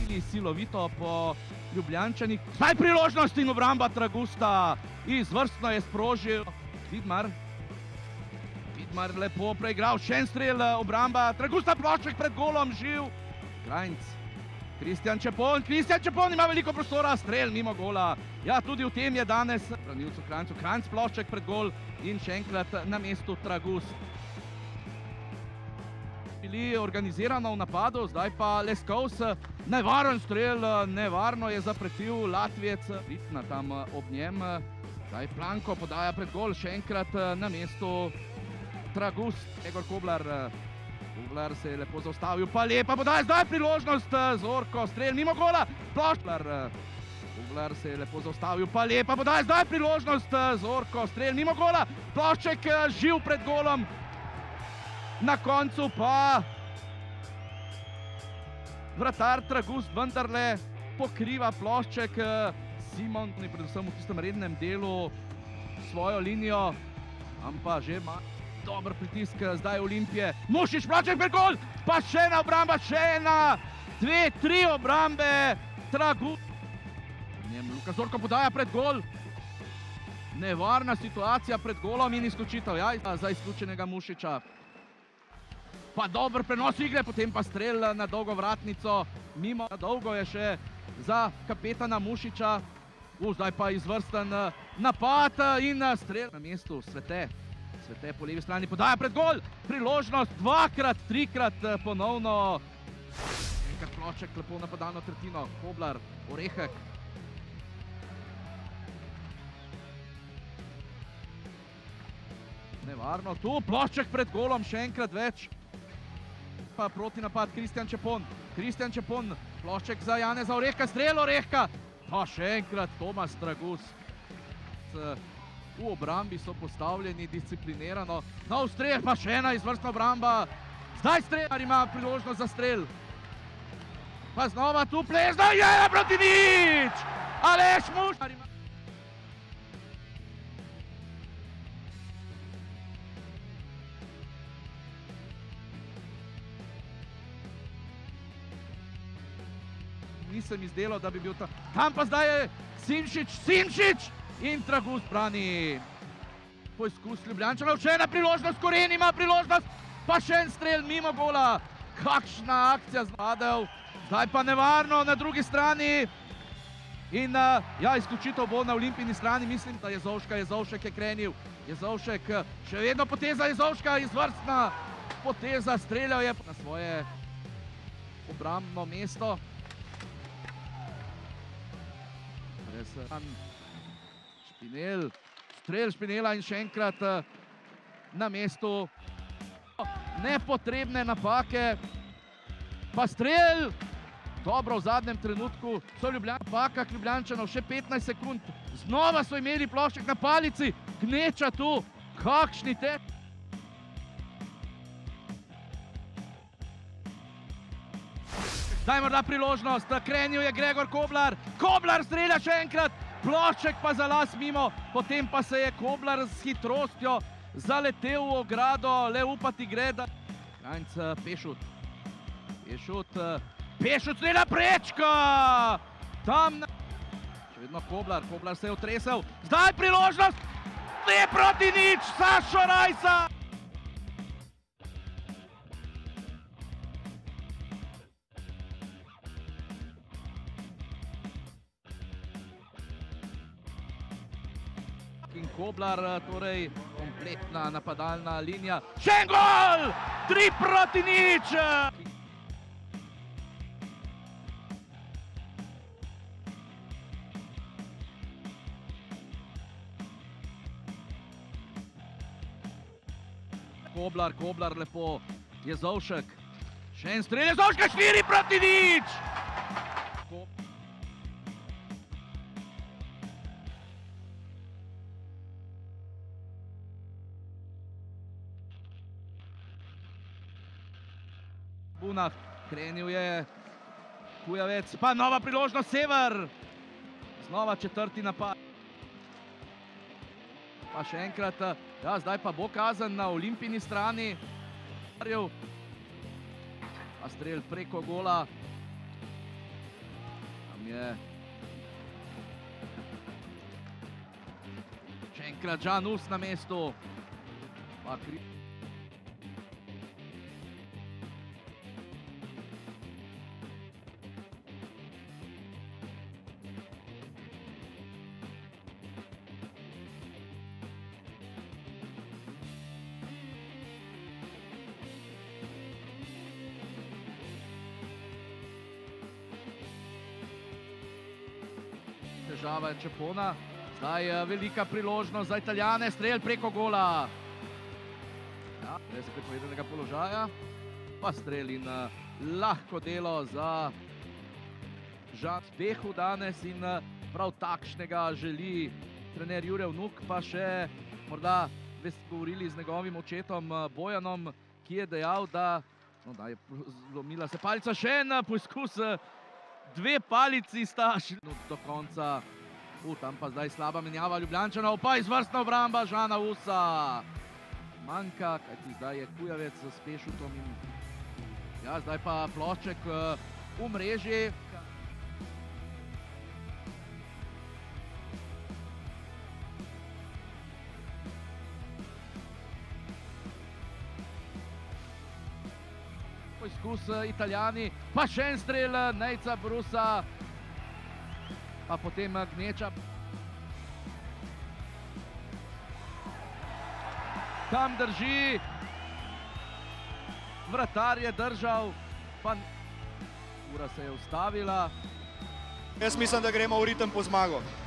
Ili silovito po Ljubljančanih. Zdaj priložnost in obramba Tragusta. Izvrstno je sprožil Vidmar. Vidmar lepo preigral, še en strel, obramba Tragusta, ploček pred golom, živ. Krajnc. Kristjan Čepon ima veliko prostora, strel mimo gola. Ja, tudi v tem je danes branilcu Krajncu. Krajnc ploček pred gol in še enkrat na mestu Tragust. Bili organizirano v napadu, zdaj pa Leskovs, nevaren strel, nevarno je zapretil Latvijec. Ritna tam ob njem, zdaj Planko podaja pred gol, še enkrat na mestu Tragust. Egor Koblar se je lepo zaustavil, pa lepa podaja, zdaj priložnost, Zorko, strel mimo gola, Koblar se je lepo zaustavil, pa lepa podaja, zdaj priložnost, Zorko, strel mimo gola, plošček živ pred golom. Na koncu pa vratar Tragust vendarle pokriva plošček. Simon, predvsem v tistem rednem delu, svojo linijo, ampak že ima dober pritisk zdaj Olimpije. Mušič, ploček pred gol, pa še ena obramba, še ena, 2-3 obrambe Tragust. Luka Zorko podaja pred gol. Nevarna situacija pred golom in izključitev, ja, za izključenega Mušiča. Pa dober prenos igre, potem pa strel na dolgo vratnico, mimo. Dolgo je še za kapetana Mušiča. Zdaj pa izvrsten napad in strel na mestu Svete. Svete po levi strani podaja pred gol. Priložnost dvakrat, trikrat ponovno. Enkrat ploček, lepo napadalno tretjino. Koblar, Orehek. Nevarno tu, ploček pred golom, še enkrat več. Pa proti napad Kristjan Čepon, plošček za Janeza Orehka, strel Orehka, pa še enkrat Tomas Tragust. V obrambi so postavljeni disciplinirano, nov strel, pa še ena izvrstna obramba, zdaj strelar ima priložnost za strel. Pa znova tu Plezna, je proti nič, Aleš Mušič. Nisem izdelal, da bi bil tam. Tam pa zdaj je Simšič in Tragust brani. Poizkus Ljubljančanov, še ena priložnost, Koren ima priložnost, pa še en strel mimo gola. Kakšna akcija zmadel, zdaj pa nevarno na drugi strani. In ja, izključitev bo na Olimpijini strani, mislim, da Jezovšek je krenil. Jezovšek, še vedno poteza Jezovška, izvrstna poteza, streljal je na svoje obrambno mesto. Špinel, strel Špinela in še enkrat na mestu. Nepotrebne napake, pa strel, dobro v zadnjem trenutku, so napaka Ljubljančanov, še 15 sekund, znova so imeli plošček na palici, gneča tu, kakšni te. Zdaj morda priložnost, krenil je Gregor Koblar, Koblar strelja še enkrat, plošček pa za las mimo, potem pa se je Koblar s hitrostjo zaletel v ogrado, le upati gre, da... Krajnc, Pešut strelja prečka! Tam... Še vedno Koblar se je otresel, zdaj priložnost, 2-0, Sašo Rajsa! In Koblar, torej kompletna napadalna linija. Še en gol! 3-0! Koblar lepo, Jezovšek. Še en strel, Jezovška, 4-0! Krenil je Kujavec, pa nova priložnost Sever, znova četrti napad. Pa še enkrat, ja, zdaj pa bo kazen na Olimpijini strani. Pa strel preko gola. Tam je še enkrat Žan Us na mestu. Težava je Čepona. Zdaj velika priložnost za Italijane, strel preko gola. Ja, brez prepovedanega položaja, pa strel in lahko delo za Žan Spehu danes in prav takšnega želi trener Jure Vnuk, pa še morda govorili z njegovim očetom Bojanom, ki je dejal, da je zlomila se palica, še en poskus, dve palici sta šli do konca. Tam pa zdaj slaba menjava Ljubljančanov, pa izvrstna obramba Žana Usa. Manjka, kajti zdaj je Kujavec s Pešutom in ja, zdaj pa plošček v mreži. Poizkus Italijani, pa še en strel Nejca Brusa. Pa potem Gneča. Tam drži. Vratar je držal. Pa ura se je ustavila. Jaz mislim, da gremo v ritem po zmago.